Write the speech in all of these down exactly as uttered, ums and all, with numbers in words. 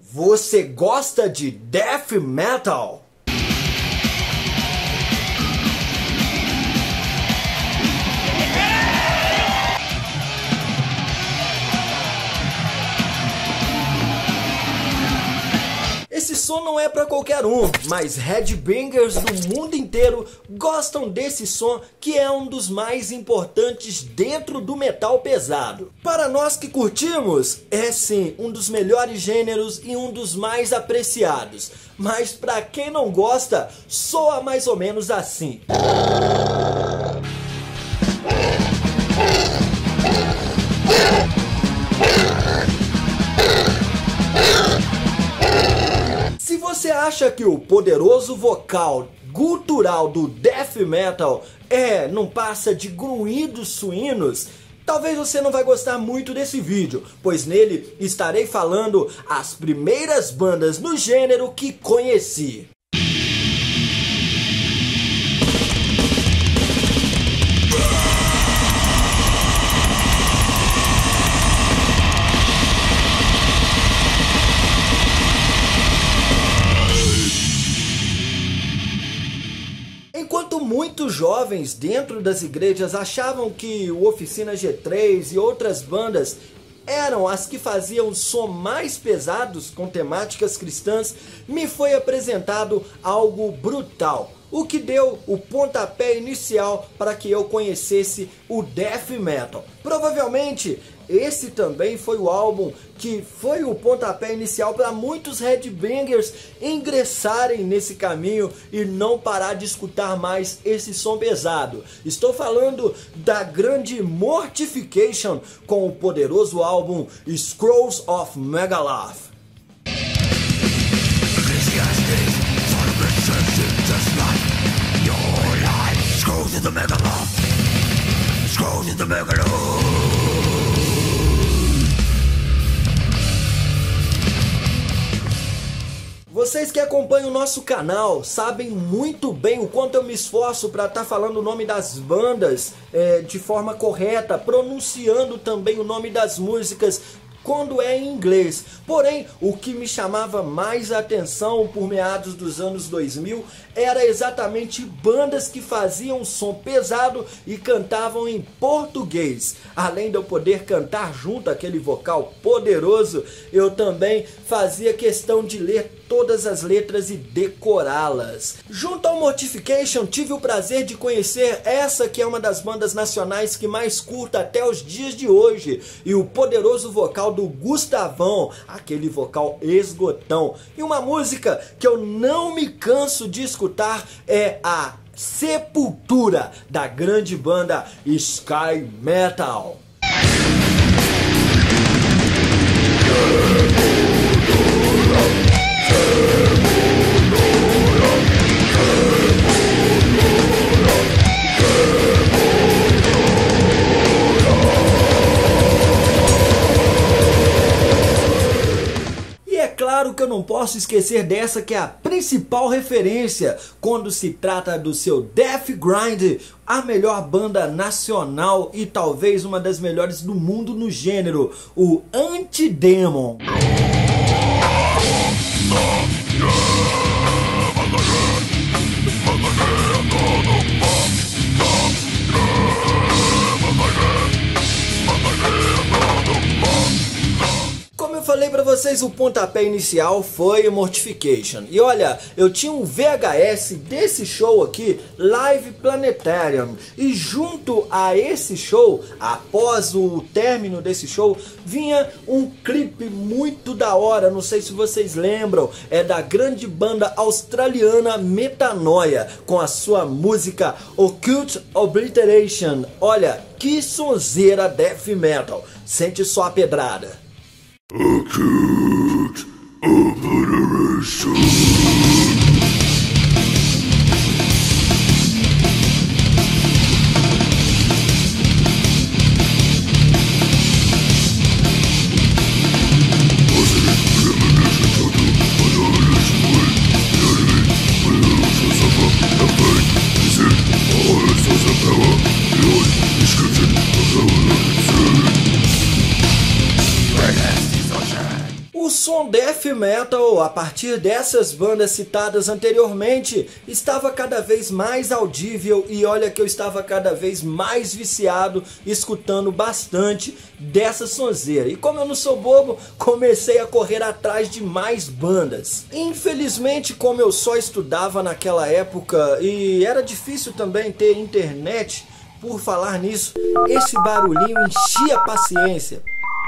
Você gosta de death metal? Esse som não é para qualquer um, mas headbangers do mundo inteiro gostam desse som, que é um dos mais importantes dentro do metal pesado. Para nós que curtimos, é sim um dos melhores gêneros e um dos mais apreciados. Mas para quem não gosta, soa mais ou menos assim. Se você acha que o poderoso vocal gutural do death metal é, não passa de grunhidos suínos, talvez você não vai gostar muito desse vídeo, pois nele estarei falando as primeiras bandas no gênero que conheci. Enquanto muitos jovens dentro das igrejas achavam que o Oficina G três e outras bandas eram as que faziam som mais pesados com temáticas cristãs, me foi apresentado algo brutal, o que deu o pontapé inicial para que eu conhecesse o death metal. Provavelmente esse também foi o álbum que foi o pontapé inicial para muitos headbangers ingressarem nesse caminho e não parar de escutar mais esse som pesado. Estou falando da grande Mortification com o poderoso álbum Scrolls of Megaloth. Scrolls of the Megaloth. Scrolls of the Megaloth. Vocês que acompanham o nosso canal sabem muito bem o quanto eu me esforço para estar falando o nome das bandas é, de forma correta, pronunciando também o nome das músicas quando é em inglês. Porém, o que me chamava mais a atenção por meados dos anos dois mil era exatamente bandas que faziam som pesado e cantavam em português. Além de eu poder cantar junto aquele vocal poderoso, eu também fazia questão de ler todas as letras e decorá-las. Junto ao Mortification, tive o prazer de conhecer essa que é uma das bandas nacionais que mais curto até os dias de hoje, e o poderoso vocal do Gustavão, aquele vocal esgotão. E uma música que eu não me canso de escutar é a Sepultura, da grande banda Sky Metal. Claro que eu não posso esquecer dessa que é a principal referência quando se trata do seu Death Grind, a melhor banda nacional e talvez uma das melhores do mundo no gênero, o Antidemon. Falei pra vocês, o pontapé inicial foi o Mortification. E olha, eu tinha um V H S desse show aqui, Live Planetarium. E junto a esse show, após o término desse show, vinha um clipe muito da hora, não sei se vocês lembram, é da grande banda australiana Metanoia, com a sua música Occult Obliteration. Olha, que sonzeira death metal, sente só a pedrada. Occult Obliteration. som death metal, a partir dessas bandas citadas anteriormente, estava cada vez mais audível e olha que eu estava cada vez mais viciado, escutando bastante dessa sonzeira. E como eu não sou bobo, comecei a correr atrás de mais bandas. Infelizmente, como eu só estudava naquela época e era difícil também ter internet, por falar nisso, esse barulhinho enchia a paciência.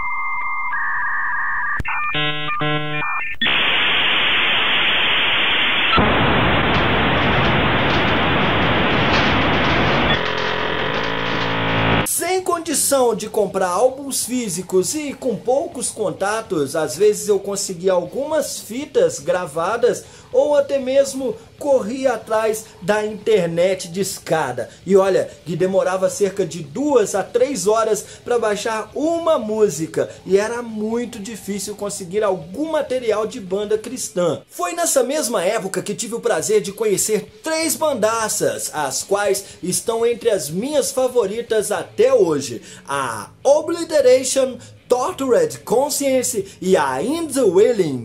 Sem condição de comprar álbuns físicos e com poucos contatos, às vezes eu conseguia algumas fitas gravadas ou até mesmo corria atrás da internet discada. E olha, que demorava cerca de duas a três horas para baixar uma música e era muito difícil conseguir algum material de banda cristã. Foi nessa mesma época que tive o prazer de conhecer três bandaças, as quais estão entre as minhas favoritas até hoje: a Obliteration, Tortured Conscience e a In the Willing.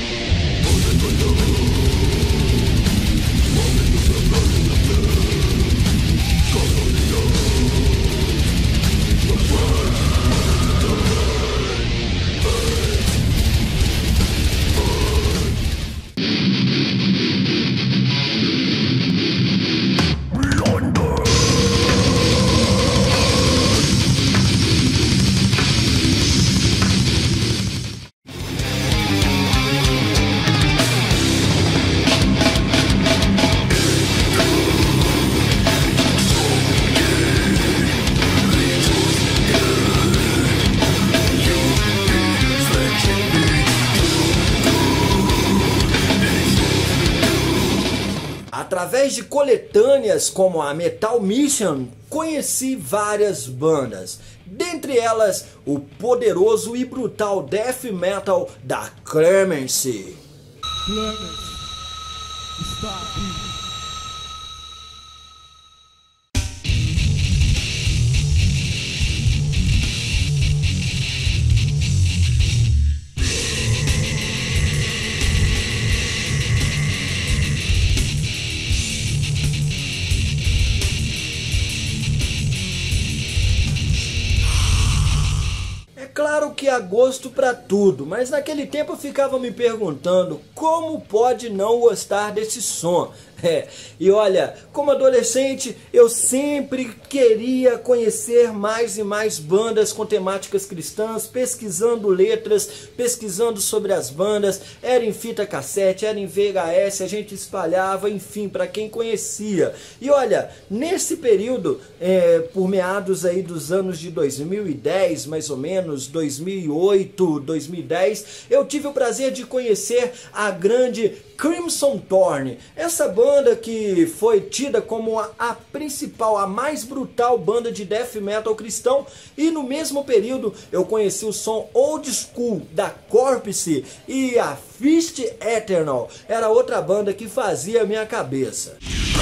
Através de coletâneas como a Metal Mission, conheci várias bandas. Dentre elas, o poderoso e brutal death metal da Clemency. Clemency. Stop. Claro que há gosto para tudo, mas naquele tempo eu ficava me perguntando como pode não gostar desse som. É, e olha, como adolescente eu sempre queria conhecer mais e mais bandas com temáticas cristãs, pesquisando letras, pesquisando sobre as bandas, era em fita cassete, era em V H S, a gente espalhava, enfim, para quem conhecia. E olha, nesse período, é, por meados aí dos anos de dois mil e dez, mais ou menos, dois mil e oito, dois mil e dez, eu tive o prazer de conhecer a grande Crimson Thorn, essa banda que foi tida como a, a principal, a mais brutal banda de death metal cristão, e no mesmo período eu conheci o som old school da Corpse e a Fist Eternal, era outra banda que fazia a minha cabeça.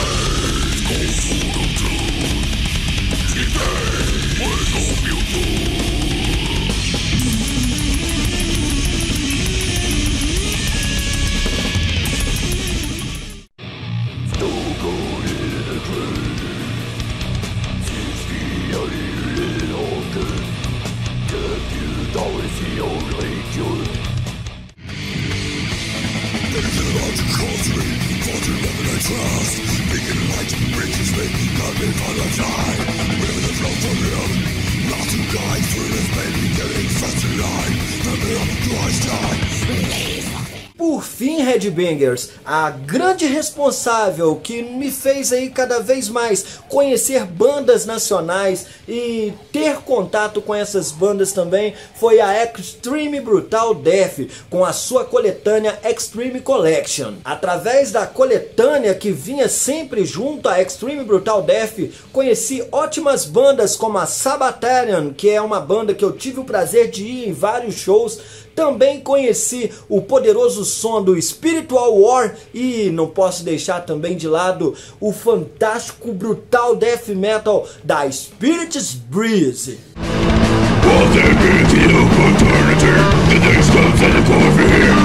Por fim, Headbangers, a grande responsável que me fez aí cada vez mais conhecer bandas nacionais e ter contato com essas bandas também foi a Extreme Brutal Death, com a sua coletânea Extreme Collection. Através da coletânea que vinha sempre junto a Extreme Brutal Death, conheci ótimas bandas como a Sabbatarian, que é uma banda que eu tive o prazer de ir em vários shows. Também conheci o poderoso som do Spiritual War e não posso deixar também de lado o fantástico brutal death metal da Spirit's Breeze. Well,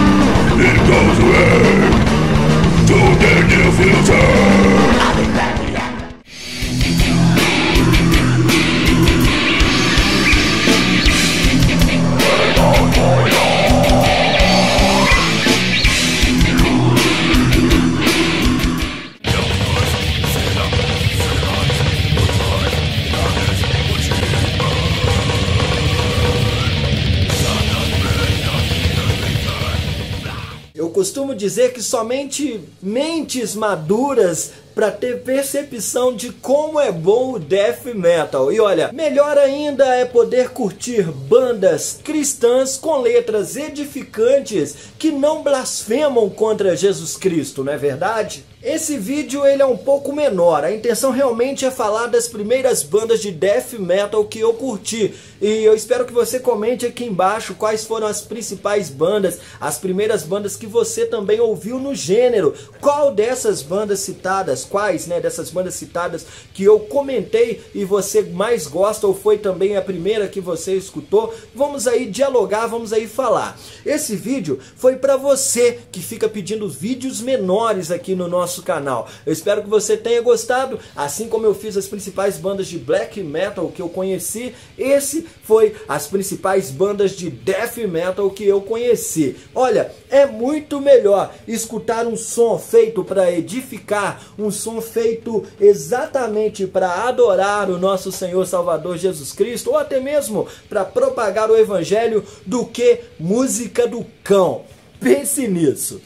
costumo dizer que somente mentes maduras para ter percepção de como é bom o death metal. E olha, melhor ainda é poder curtir bandas cristãs com letras edificantes que não blasfemam contra Jesus Cristo, não é verdade? Esse vídeo ele é um pouco menor, a intenção realmente é falar das primeiras bandas de death metal que eu curti. E eu espero que você comente aqui embaixo quais foram as principais bandas, as primeiras bandas que você também ouviu no gênero. Qual dessas bandas citadas, quais né, dessas bandas citadas que eu comentei e você mais gosta ou foi também a primeira que você escutou? Vamos aí dialogar, vamos aí falar. Esse vídeo foi para você que fica pedindo vídeos menores aqui no nosso canal. Eu espero que você tenha gostado, assim como eu fiz as principais bandas de black metal que eu conheci, esse foi as principais bandas de death metal que eu conheci. Olha, é muito melhor escutar um som feito para edificar, um som feito exatamente para adorar o nosso Senhor Salvador Jesus Cristo, ou até mesmo para propagar o Evangelho, do que música do cão. Pense nisso.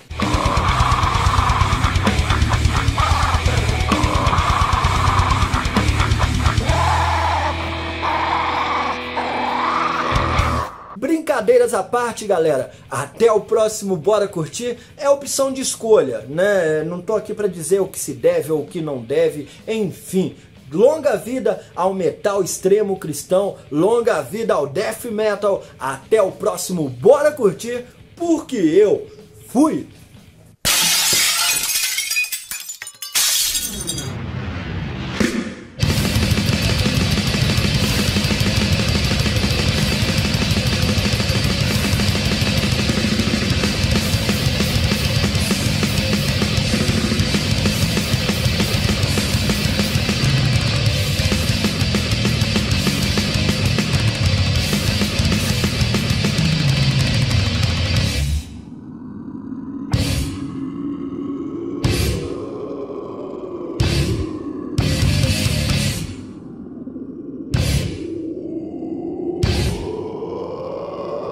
Brincadeiras à parte, galera, até o próximo Bora Curtir é opção de escolha, né? Não tô aqui para dizer o que se deve ou o que não deve, enfim. Longa vida ao metal extremo cristão, longa vida ao death metal, até o próximo Bora Curtir, porque eu fui!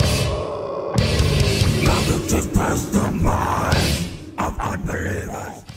To pass the mind of unbelievers.